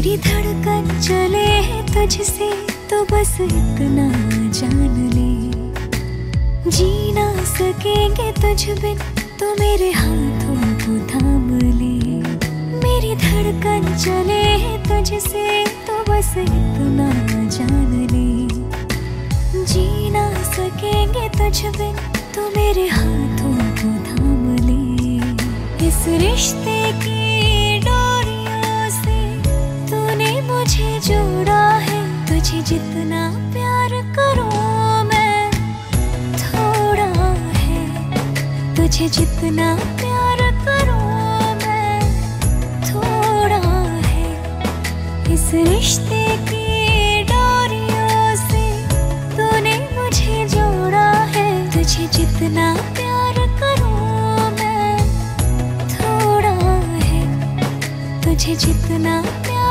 मेरी धड़कन चले है तुझसे, तो बस इतना जान ले। जी ना सकेंगे तुझ बिन, तो मेरे हाथों को थाम ले। मेरी धड़कन चले है तुझसे, तो बस इतना जान ले। जी ना सकेंगे तुझ बिन, तो मेरे हाथों को थाम ले। इस रिश्ते की डोरियों से तूने मुझे जोड़ा है। तुझे जितना प्यार करूं मैं थोड़ा है, तुझे जितना प्यार करूं मैं थोड़ा है। इस रिश्ते की डोरियों से तूने मुझे जोड़ा है। तुझे जितना प्यार करूं मैं थोड़ा है, तुझे जितना प्यार